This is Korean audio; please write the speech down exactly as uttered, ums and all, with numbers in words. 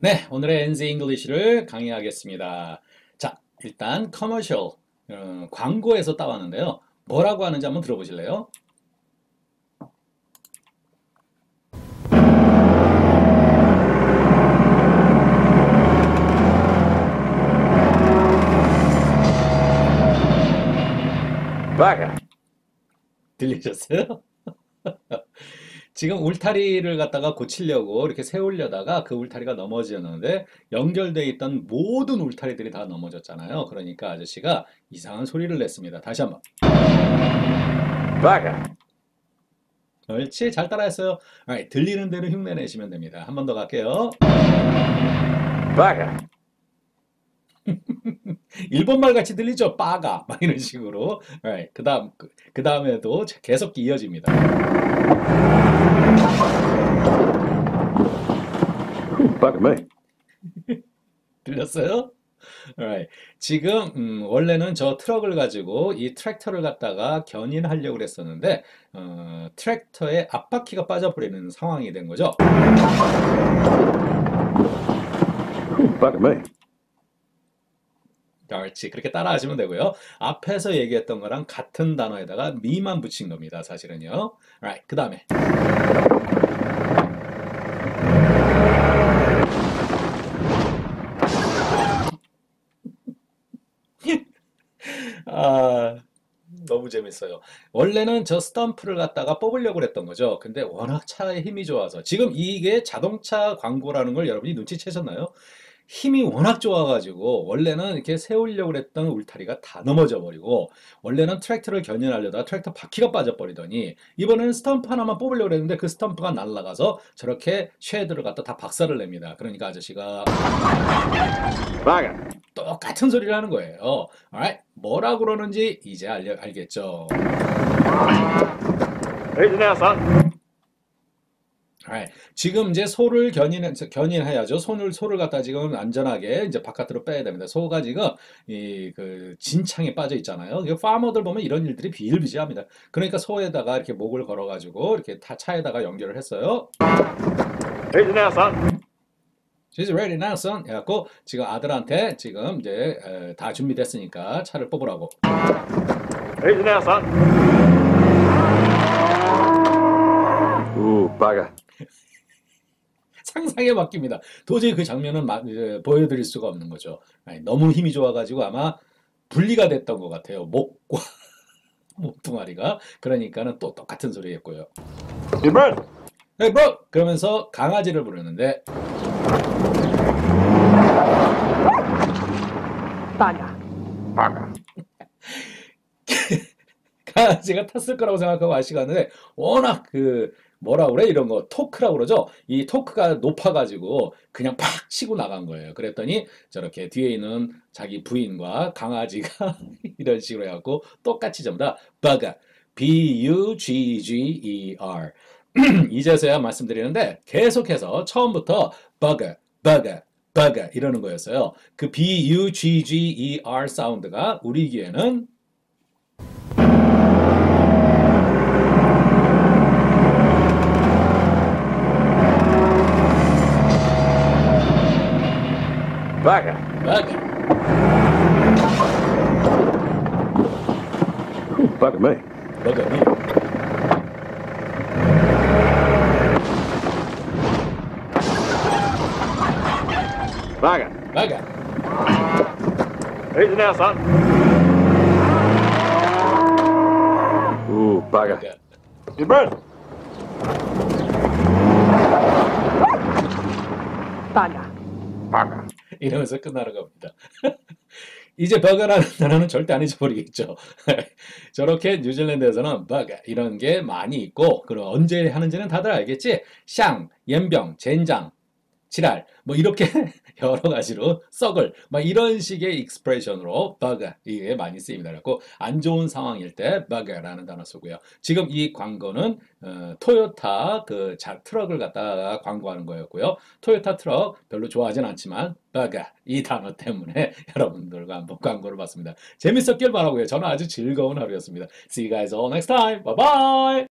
네, 오늘의 엔지 잉글리시를 강의하겠습니다. 자, 일단 커머셜, 어, 광고에서 따왔는데요. 뭐라고 하는지 한번 들어보실래요? Vaca. 들리셨어요? 지금 울타리를 갖다가 고치려고 이렇게 세우려다가 그 울타리가 넘어졌는데 연결되어 있던 모든 울타리들이 다 넘어졌잖아요. 그러니까 아저씨가 이상한 소리를 냈습니다. 다시 한번. Vaca. 옳지, 잘 따라했어요. Alright, 들리는 대로 흉내 내시면 됩니다. 한 번 더 갈게요. Vaca. 일본말 같이 들리죠? 빠가 막 이런 식으로. Alright, 그다음 그, 그 다음에도 계속 이어집니다. Vaca me. 들렸어요? Alright. 지금 음, 원래는 저 트럭을 가지고 이 트랙터를 갖다가 견인하려고 그랬었는데 어, 트랙터의 앞바퀴가 빠져버리는 상황이 된 거죠. Vaca me. 옳지. 그렇게 따라하시면 되고요. 앞에서 얘기했던 거랑 같은 단어에다가 me만 붙인 겁니다. 사실은요. Alright. 그 다음에 아, 너무 재밌어요. 원래는 저 스탬프를 갖다가 뽑으려고 그랬던 거죠. 근데 워낙 차에 힘이 좋아서 지금 이게 자동차 광고라는 걸 여러분이 눈치채셨나요? 힘이 워낙 좋아가지고 원래는 이렇게 세우려고 그랬던 울타리가 다 넘어져 버리고 원래는 트랙터를 견인하려다 트랙터 바퀴가 빠져버리더니 이번에는 스탬프 하나만 뽑으려고 그랬는데 그 스탬프가 날아가서 저렇게 쉐드를 갖다 다 박살을 냅니다. 그러니까 아저씨가 Vaca. 똑같은 소리를 하는 거예요. Alright. 뭐라 그러는지 이제 알려, 알겠죠? Easy now, son. Alright. 지금 이제 소를 견인, 견인해야죠. 손을, 소를 갖다 지금 안전하게 이제 바깥으로 빼야 됩니다. 소가 지금 이, 그, 진창에 빠져 있잖아요. 이 파머들 보면 이런 일들이 비일비재합니다. 그러니까 소에다가 이렇게 목을 걸어가지고 이렇게 타, 차에다가 연결을 했어요. Easy now, son. She's ready now, son. 해갖고 지금 아들한테 지금 이제 에, 다 준비됐으니까 차를 뽑으라고. Easy now, son. Ooh, vaca. 상상에 맡깁니다. 도저히 그 장면은 마- 에, 보여드릴 수가 없는 거죠. 아니, 너무 힘이 좋아가지고 아마 분리가 됐던 것 같아요. 목과 목동아리가. 그러니까는 또 똑같은 소리 했고요. You bird. Hey bro! 그러면서 강아지를 부르는데 Vaga. Vaca. 강아지가 탔을 거라고 생각하고 아저씨가 왔는데 워낙 그 뭐라 그래 이런 거 토크라고 그러죠. 이 토크가 높아가지고 그냥 팍 치고 나간 거예요. 그랬더니 저렇게 뒤에 있는 자기 부인과 강아지가 이런 식으로 해갖고 똑같이 전부 다 bugger, B-U-G-G-E-R 이제서야 말씀드리는데 계속해서 처음부터 bugger, bugger, bugger 이러는 거였어요. 그 B-U-G-G-E-R 사운드가 우리 귀에는 Vaca. bugger. Vaca me. bugger니 Vaca. bugger. Easy now, son. Ooh, vaca. bugger. You bird. Vaga. Vaca. 이러면서 끝나는 겁니다. 이제 버거라는 단어는 절대 안 잊어버리겠죠. 저렇게 뉴질랜드에서는 버거 이런 게 많이 있고 그럼 언제 하는지는 다들 알겠지? 샹, 연병, 젠장, 지랄 뭐 이렇게 여러 가지로 썩을 막 이런 식의 익스프레션으로 버거 이게 많이 쓰입니다. 그래서 안 좋은 상황일 때 버거라는 단어 쓰고요. 지금 이 광고는 어, 토요타 그 자, 트럭을 갖다가 광고하는 거였고요. 토요타 트럭 별로 좋아하진 않지만 버거 이 단어 때문에 여러분들과 한번 광고를 봤습니다. 재밌었길 바라고요. 저는 아주 즐거운 하루였습니다. See you guys all next time. Bye bye.